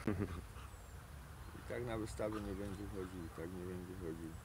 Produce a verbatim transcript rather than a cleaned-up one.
I tak na wystawę nie będzie chodził, i tak nie będzie chodził.